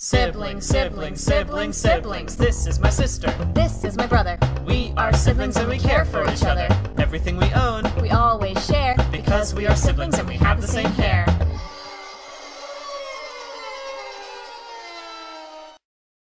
Siblings, siblings, siblings, siblings. This is my sister. This is my brother. We are siblings and we care for each other. Everything we own, We always share because we are siblings and we have the same hair.